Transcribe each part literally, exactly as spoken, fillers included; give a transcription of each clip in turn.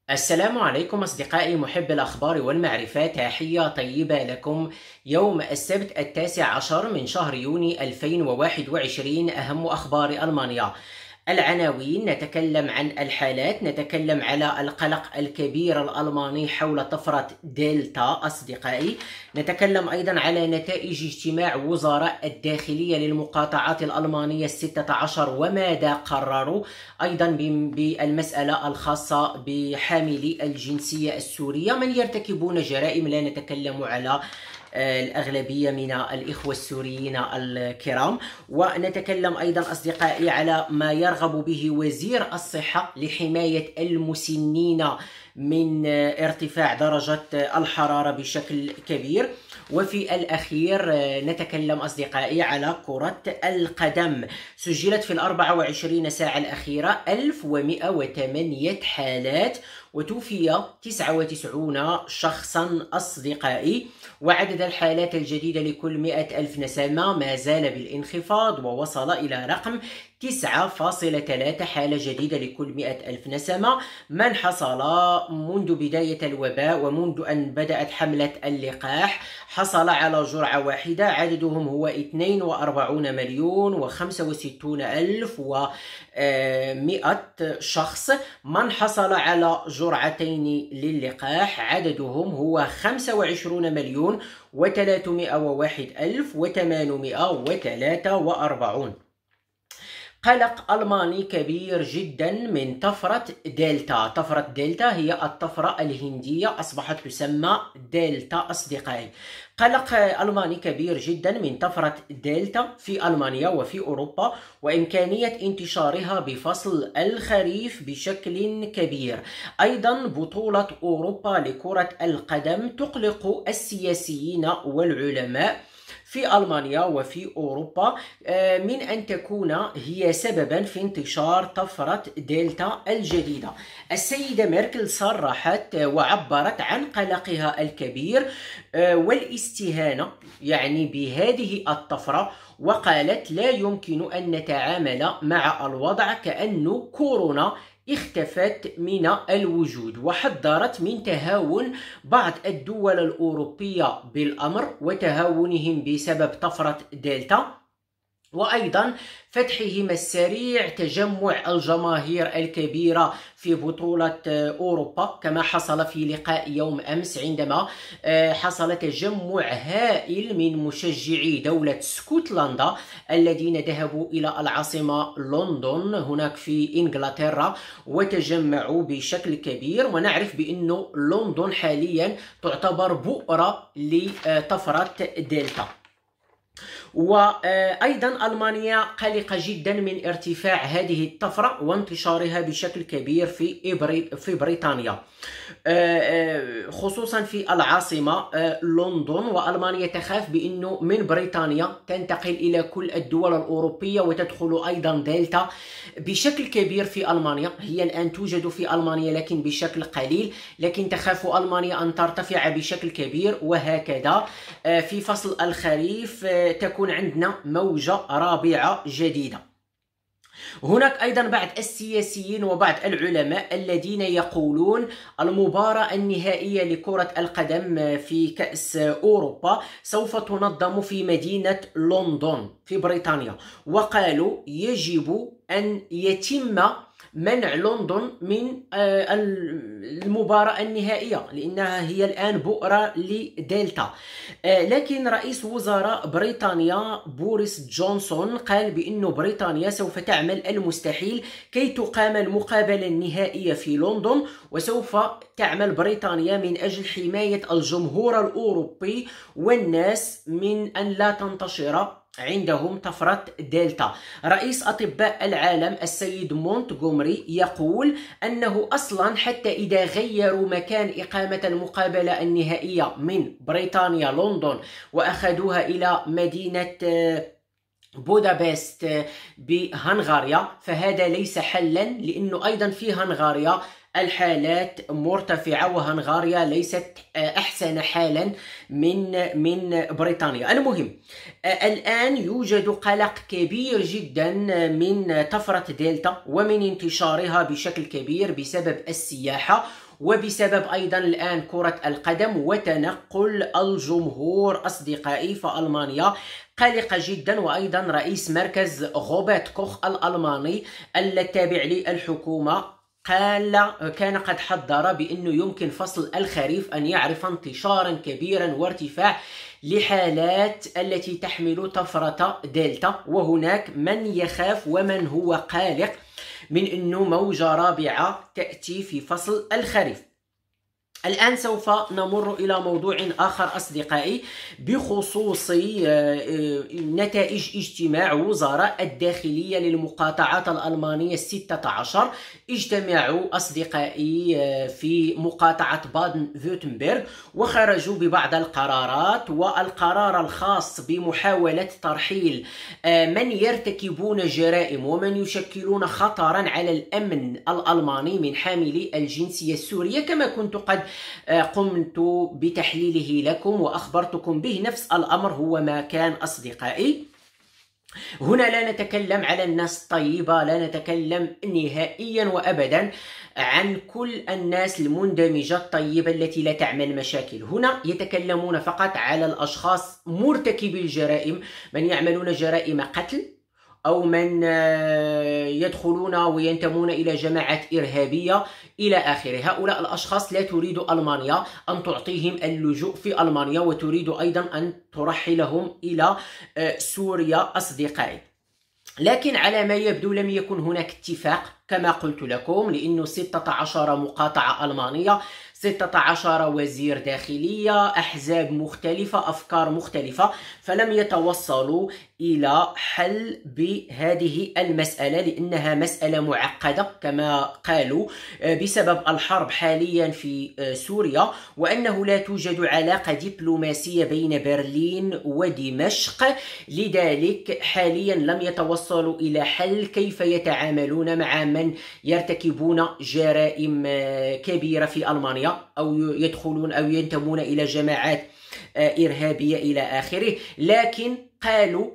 السلام عليكم أصدقائي محب الأخبار والمعرفة، تحية طيبة لكم. يوم السبت التاسع عشر من شهر يونيو ألفين وواحد وعشرين. أهم أخبار ألمانيا. العناوين: نتكلم عن الحالات، نتكلم على القلق الكبير الألماني حول طفرة دلتا أصدقائي، نتكلم أيضا على نتائج اجتماع وزراء الداخلية للمقاطعات الألمانية الستة عشر وماذا قرروا، أيضا بالمسألة الخاصة بحاملي الجنسية السورية من يرتكبون جرائم. لا نتكلم على الأغلبية من الإخوة السوريين الكرام، ونتكلم أيضا أصدقائي على ما يرغب به وزير الصحة لحماية المسنين من ارتفاع درجة الحرارة بشكل كبير. وفي الأخير نتكلم أصدقائي على كرة القدم. سجلت في الأربع وعشرين ساعة الأخيرة ألف ومئة وثمانية حالات، وتوفي تسعة وتسعين شخصا أصدقائي، وعدد الحالات الجديدة لكل مئة ألف نسمة ما زال بالانخفاض ووصل إلى رقم تسعة فاصلة ثلاثة حالة جديدة لكل مئة ألف نسمة، من حصل منذ بداية الوباء ومنذ أن بدأت حملة اللقاح حصل على جرعة واحدة، عددهم هو اثنين وأربعين مليون وخمسة وستون ألف ومئة شخص. من حصل على جرعتين للقاح عددهم هو خمسة وعشرين مليون وثلاثمئة وواحد ألف وثمانمئة وثلاثة وأربعين. قلق ألماني كبير جدا من طفرة دلتا. طفرة دلتا هي الطفرة الهندية، أصبحت تسمى دلتا أصدقائي. قلق ألماني كبير جدا من طفرة دلتا في ألمانيا وفي أوروبا، وإمكانية انتشارها بفصل الخريف بشكل كبير. أيضا بطولة أوروبا لكرة القدم تقلق السياسيين والعلماء في ألمانيا وفي أوروبا من أن تكون هي سببا في انتشار طفرة دلتا الجديدة. السيدة ميركل صرحت وعبرت عن قلقها الكبير والاستهانة يعني بهذه الطفرة، وقالت لا يمكن أن نتعامل مع الوضع كأنه كورونا اختفت من الوجود، وحذرت من تهاون بعض الدول الأوروبية بالأمر وتهاونهم بسبب طفرة دلتا، وأيضا فتحهم السريع تجمع الجماهير الكبيرة في بطولة أوروبا، كما حصل في لقاء يوم أمس عندما حصل تجمع هائل من مشجعي دولة اسكتلندا الذين ذهبوا إلى العاصمة لندن هناك في إنجلترا وتجمعوا بشكل كبير. ونعرف بأن لندن حاليا تعتبر بؤرة لطفرة دلتا. وأيضا ألمانيا قلقة جدا من ارتفاع هذه الطفرة وانتشارها بشكل كبير في في بريطانيا، خصوصا في العاصمة لندن. وألمانيا تخاف بأنه من بريطانيا تنتقل إلى كل الدول الأوروبية وتدخل أيضا دلتا بشكل كبير في ألمانيا. هي الآن توجد في ألمانيا لكن بشكل قليل، لكن تخاف ألمانيا أن ترتفع بشكل كبير، وهكذا في فصل الخريف تكون عندنا موجة رابعة جديدة. هناك أيضا بعض السياسيين وبعض العلماء الذين يقولون المباراة النهائية لكرة القدم في كأس أوروبا سوف تنظم في مدينة لندن في بريطانيا، وقالوا يجب أن يتم منع لندن من المباراة النهائية لأنها هي الآن بؤرة لدلتا. لكن رئيس وزراء بريطانيا بوريس جونسون قال بأن بريطانيا سوف تعمل المستحيل كي تقام المقابلة النهائية في لندن، وسوف تعمل بريطانيا من أجل حماية الجمهور الأوروبي والناس من أن لا تنتشر عندهم طفرة دلتا. رئيس أطباء العالم السيد مونتغومري يقول أنه أصلا حتى إذا غيروا مكان إقامة المقابلة النهائية من بريطانيا لندن وأخذوها إلى مدينة بودابست بهنغاريا فهذا ليس حلا، لأنه أيضا في هنغاريا الحالات مرتفعة وهنغاريا ليست أحسن حالا من من بريطانيا. المهم الآن يوجد قلق كبير جدا من طفرة دلتا ومن انتشارها بشكل كبير بسبب السياحة وبسبب أيضا الآن كرة القدم وتنقل الجمهور أصدقائي، فألمانيا قلقة جدا. وأيضا رئيس مركز روبرت كوخ الألماني التابع للحكومة قال كان قد حذر بأنه يمكن فصل الخريف أن يعرف انتشارا كبيرا وارتفاع لحالات التي تحمل طفرة دلتا، وهناك من يخاف ومن هو قلق من أنه موجة رابعة تأتي في فصل الخريف. الآن سوف نمر إلى موضوع آخر أصدقائي بخصوص نتائج اجتماع وزراء الداخلية للمقاطعات الألمانية الستة عشر. اجتمعوا أصدقائي في مقاطعة بادن فيرتنبرغ وخرجوا ببعض القرارات، والقرار الخاص بمحاولة ترحيل من يرتكبون جرائم ومن يشكلون خطرا على الأمن الألماني من حاملي الجنسية السورية، كما كنت قد قمت بتحليله لكم وأخبرتكم به. نفس الأمر هو ما كان أصدقائي. هنا لا نتكلم على الناس الطيبة، لا نتكلم نهائيا وأبدا عن كل الناس المندمجة الطيبة التي لا تعمل مشاكل. هنا يتكلمون فقط على الأشخاص مرتكبي الجرائم، من يعملون جرائم قتل أو من يدخلون وينتمون إلى جماعات إرهابية إلى آخره. هؤلاء الأشخاص لا تريد ألمانيا أن تعطيهم اللجوء في ألمانيا، وتريد أيضا أن ترحلهم إلى سوريا أصدقائي. لكن على ما يبدو لم يكن هناك اتفاق كما قلت لكم، لأنه ستة عشر مقاطعة ألمانية، ستة عشر وزير داخلية، أحزاب مختلفة، أفكار مختلفة، فلم يتوصلوا إلى حل بهذه المسألة، لأنها مسألة معقدة كما قالوا بسبب الحرب حاليا في سوريا، وأنه لا توجد علاقة دبلوماسية بين برلين ودمشق. لذلك حاليا لم يتوصلوا إلى حل كيف يتعاملون مع من يرتكبون جرائم كبيرة في ألمانيا أو يدخلون أو ينتمون إلى جماعات إرهابية إلى آخره. لكن قالوا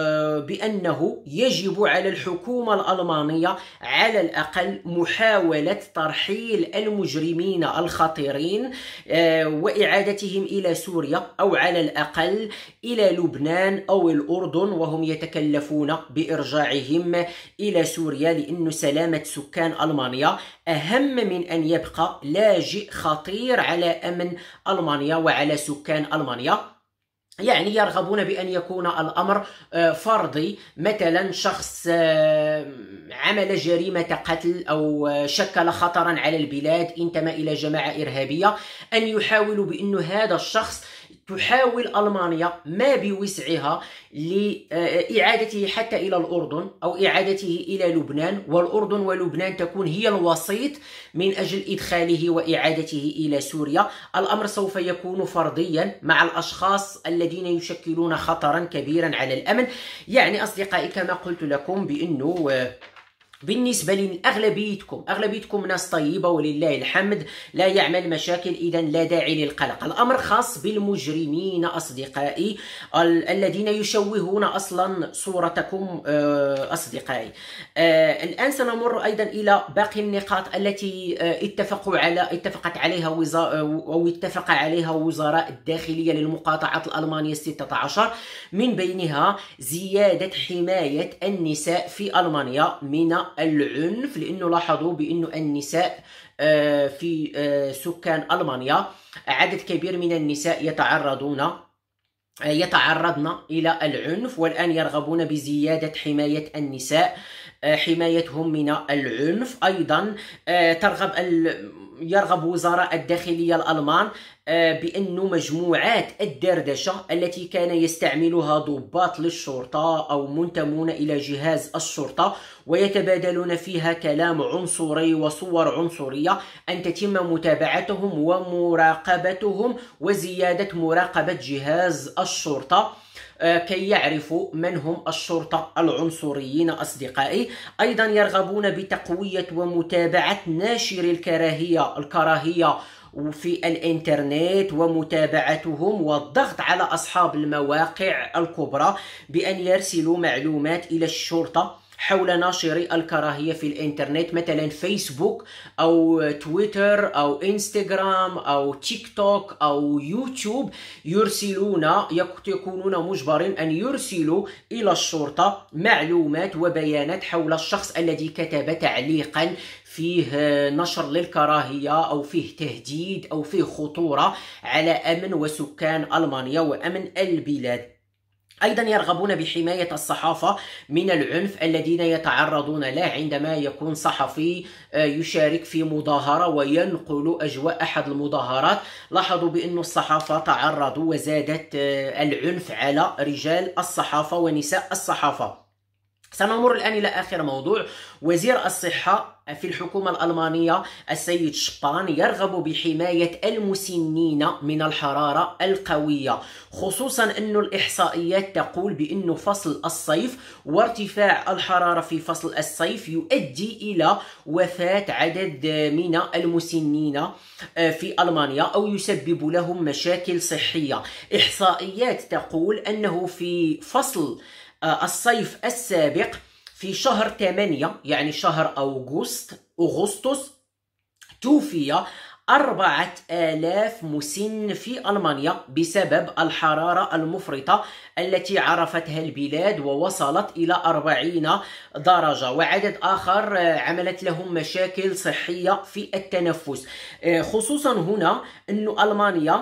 بأنه يجب على الحكومة الألمانية على الأقل محاولة ترحيل المجرمين الخطيرين وإعادتهم إلى سوريا، أو على الأقل إلى لبنان أو الأردن، وهم يتكلفون بإرجاعهم إلى سوريا، لأن سلامة سكان ألمانيا أهم من أن يبقى لاجئ خطير على أمن ألمانيا وعلى سكان ألمانيا. يعني يرغبون بأن يكون الأمر فرضي، مثلا شخص عمل جريمة قتل أو شكل خطرا على البلاد، انتمى إلى جماعة إرهابية، أن يحاولوا بأن هذا الشخص تحاول ألمانيا ما بوسعها لإعادته حتى إلى الأردن أو إعادته إلى لبنان، والأردن ولبنان تكون هي الوسيط من أجل إدخاله وإعادته إلى سوريا. الأمر سوف يكون فرديا مع الأشخاص الذين يشكلون خطرا كبيرا على الأمن. يعني أصدقائي كما قلت لكم بأنه بالنسبة لأغلبيتكم أغلبيتكم ناس طيبة ولله الحمد، لا يعمل مشاكل، إذا لا داعي للقلق. الأمر خاص بالمجرمين أصدقائي الذين يشوهون أصلا صورتكم أصدقائي. الآن سنمر أيضا إلى باقي النقاط التي اتفقوا على اتفقت عليها وزارة أو اتفق عليها وزراء الداخلية للمقاطعات الألمانية الستة عشر، من بينها زيادة حماية النساء في ألمانيا من العنف، لأنه لاحظوا بأن النساء في سكان ألمانيا عدد كبير من النساء يتعرضون يتعرضن إلى العنف، والآن يرغبون بزيادة حماية النساء، حمايتهم من العنف. أيضا ترغب يرغب وزراء الداخلية الألمان بأن مجموعات الدردشة التي كان يستعملها ضباط للشرطة أو منتمون إلى جهاز الشرطة ويتبادلون فيها كلام عنصري وصور عنصرية، أن تتم متابعتهم ومراقبتهم وزيادة مراقبة جهاز الشرطة كي يعرفوا من هم الشرطة العنصريين أصدقائي. أيضا يرغبون بتقوية ومتابعة ناشر الكراهية الكراهية في الانترنت ومتابعتهم والضغط على أصحاب المواقع الكبرى بأن يرسلوا معلومات إلى الشرطة حول ناشري الكراهية في الإنترنت، مثلا فيسبوك أو تويتر أو إنستغرام أو تيك توك أو يوتيوب، يرسلون يكونون مجبرين أن يرسلوا إلى الشرطة معلومات وبيانات حول الشخص الذي كتب تعليقا فيه نشر للكراهية أو فيه تهديد أو فيه خطورة على أمن وسكان ألمانيا وأمن البلاد. أيضا يرغبون بحماية الصحافة من العنف الذين يتعرضون له عندما يكون صحفي يشارك في مظاهرة وينقل أجواء أحد المظاهرات. لاحظوا بأن الصحافة تعرضوا وزادت العنف على رجال الصحافة ونساء الصحافة. سنمر الآن إلى آخر موضوع. وزير الصحة في الحكومة الألمانية السيد شبان يرغب بحماية المسنين من الحرارة القوية، خصوصا أن الإحصائيات تقول بأن فصل الصيف وارتفاع الحرارة في فصل الصيف يؤدي إلى وفاة عدد من المسنين في ألمانيا أو يسبب لهم مشاكل صحية. إحصائيات تقول أنه في فصل الصيف السابق في شهر ثمانية يعني شهر أغسطس أغسطس توفي أربعة آلاف مسن في ألمانيا بسبب الحرارة المفرطة التي عرفتها البلاد ووصلت إلى أربعين درجة، وعدد آخر عملت لهم مشاكل صحية في التنفس. خصوصا هنا أن ألمانيا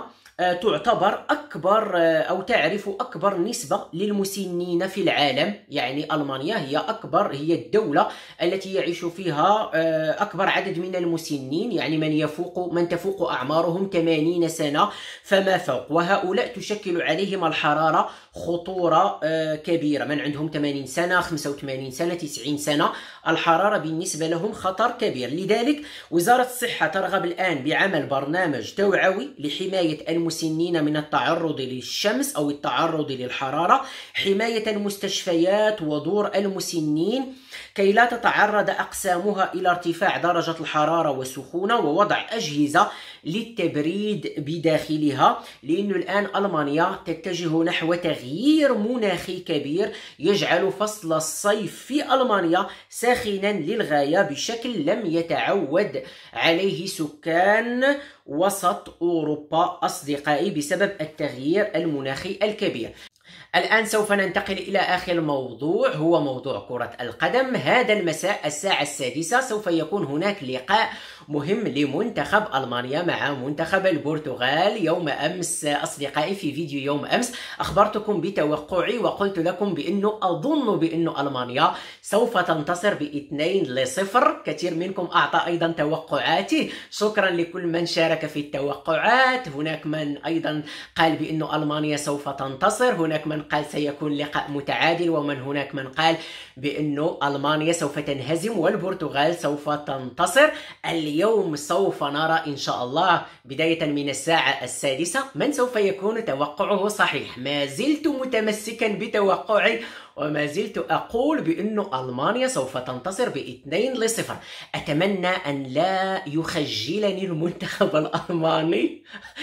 تعتبر أكبر أو تعرف أكبر نسبة للمسنين في العالم، يعني ألمانيا هي أكبر هي الدولة التي يعيش فيها أكبر عدد من المسنين، يعني من يفوق من تفوق أعمارهم ثمانين سنة فما فوق، وهؤلاء تشكل عليهم الحرارة خطورة كبيرة. من عندهم ثمانين سنة خمسة وثمانين سنة تسعين سنة الحرارة بالنسبة لهم خطر كبير. لذلك وزارة الصحة ترغب الآن بعمل برنامج توعوي لحماية المسنين من التعرض للشمس أو التعرض للحرارة، حماية المستشفيات ودور المسنين كي لا تتعرض أقسامها إلى ارتفاع درجة الحرارة والسخونة، ووضع أجهزة للتبريد بداخلها، لأن الآن ألمانيا تتجه نحو تغيير مناخي كبير يجعل فصل الصيف في ألمانيا ساخنا للغاية بشكل لم يتعود عليه سكان وسط أوروبا أصدقائي بسبب التغيير المناخي الكبير. الآن سوف ننتقل إلى آخر موضوع، هو موضوع كرة القدم. هذا المساء الساعة السادسة سوف يكون هناك لقاء مهم لمنتخب ألمانيا مع منتخب البرتغال. يوم أمس أصدقائي في فيديو يوم أمس أخبرتكم بتوقعي وقلت لكم بأنه أظن بأن ألمانيا سوف تنتصر باثنين لصفر. كثير منكم أعطى أيضا توقعاتي، شكرا لكل من شارك في التوقعات. هناك من أيضا قال بأن ألمانيا سوف تنتصر، هناك من قال سيكون لقاء متعادل، ومن هناك من قال بأنه ألمانيا سوف تنهزم والبرتغال سوف تنتصر. اليوم سوف نرى إن شاء الله بداية من الساعة السادسة من سوف يكون توقعه صحيح. ما زلت متمسكا بتوقعي وما زلت أقول بأن ألمانيا سوف تنتصر باثنين لصفر. أتمنى أن لا يخجلني المنتخب الألماني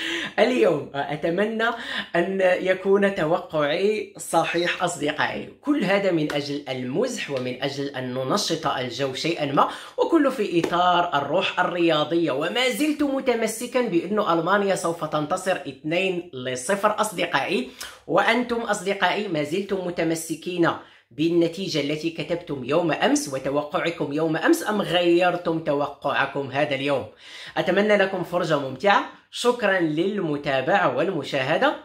اليوم، أتمنى أن يكون توقعي صحيح أصدقائي. كل هذا من أجل المزح ومن أجل أن ننشط الجو شيئا ما، وكله في إطار الروح الرياضية. وما زلت متمسكا بأن ألمانيا سوف تنتصر اثنين لصفر أصدقائي، وأنتم أصدقائي ما زلتم متمسكين بالنتيجة التي كتبتم يوم أمس وتوقعكم يوم أمس، أم غيرتم توقعكم هذا اليوم؟ أتمنى لكم فرجة ممتعة. شكرا للمتابعة والمشاهدة،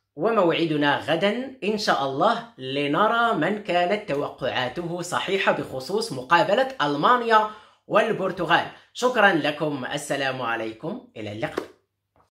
وموعدنا غدا إن شاء الله لنرى من كانت توقعاته صحيحة بخصوص مقابلة ألمانيا والبرتغال. شكرا لكم، السلام عليكم، إلى اللقاء.